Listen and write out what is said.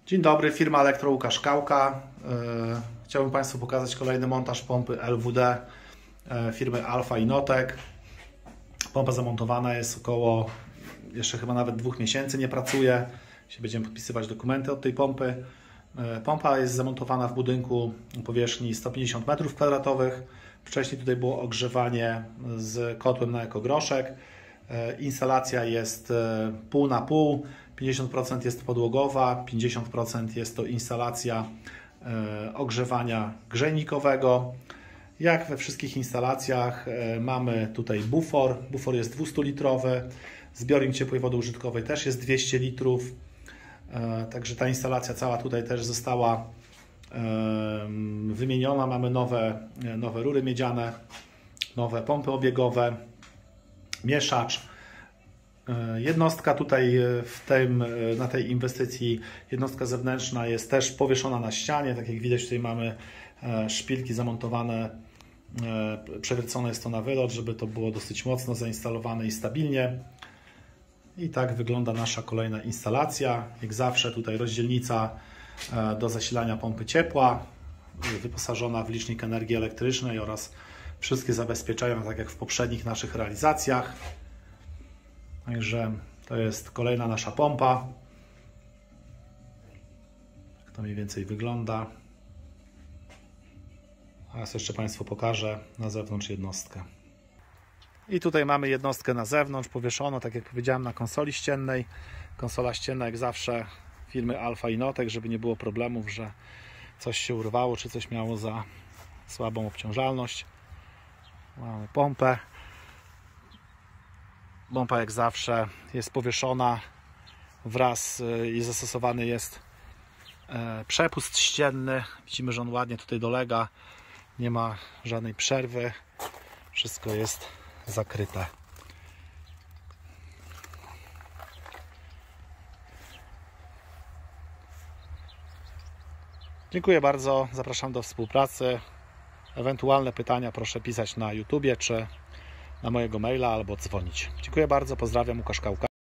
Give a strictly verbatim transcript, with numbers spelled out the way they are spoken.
Dzień dobry, firma Elektro Łukasz Kałka. Chciałbym Państwu pokazać kolejny montaż pompy L W D firmy Alfa Inotec. Pompa zamontowana jest około, jeszcze chyba nawet dwóch miesięcy nie pracuje. Jeśli będziemy podpisywać dokumenty od tej pompy. Pompa jest zamontowana w budynku o powierzchni sto pięćdziesiąt metrów kwadratowych. Wcześniej tutaj było ogrzewanie z kotłem na ekogroszek. Instalacja jest pół na pół. pięćdziesiąt procent jest podłogowa, pięćdziesiąt procent jest to instalacja ogrzewania grzejnikowego. Jak we wszystkich instalacjach mamy tutaj bufor. Bufor jest dwustulitrowy. Zbiornik ciepłej wody użytkowej też jest dwieście litrów. Także ta instalacja cała tutaj też została wymieniona. Mamy nowe, nowe rury miedziane, nowe pompy obiegowe, mieszacz. Jednostka tutaj w tym, na tej inwestycji, jednostka zewnętrzna jest też powieszona na ścianie. Tak jak widać, tutaj mamy szpilki zamontowane, przewiercone jest to na wylot, żeby to było dosyć mocno zainstalowane i stabilnie. I tak wygląda nasza kolejna instalacja. Jak zawsze tutaj rozdzielnica do zasilania pompy ciepła, wyposażona w licznik energii elektrycznej oraz wszystkie zabezpieczenia, tak jak w poprzednich naszych realizacjach. Także to jest kolejna nasza pompa. Jak to mniej więcej wygląda. A teraz jeszcze Państwu pokażę na zewnątrz jednostkę. I tutaj mamy jednostkę na zewnątrz, powieszono, tak jak powiedziałem, na konsoli ściennej. Konsola ścienna jak zawsze firmy Alfa Inotec, żeby nie było problemów, że coś się urwało, czy coś miało za słabą obciążalność. Mamy pompę. Pompa jak zawsze jest powieszona, wraz i zastosowany jest przepust ścienny. Widzimy, że on ładnie tutaj dolega, nie ma żadnej przerwy, wszystko jest zakryte. Dziękuję bardzo, zapraszam do współpracy. Ewentualne pytania proszę pisać na YouTubie czy na mojego maila albo dzwonić. Dziękuję bardzo, pozdrawiam, Łukasz Kałka.